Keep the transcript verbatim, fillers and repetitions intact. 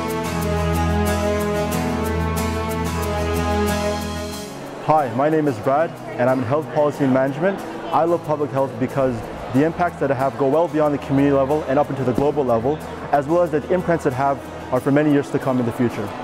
Hi, my name is Brad, and I'm in Health Policy and Management. I love public health because the impacts that I have go well beyond the community level and up into the global level, as well as the imprints that have are for many years to come in the future.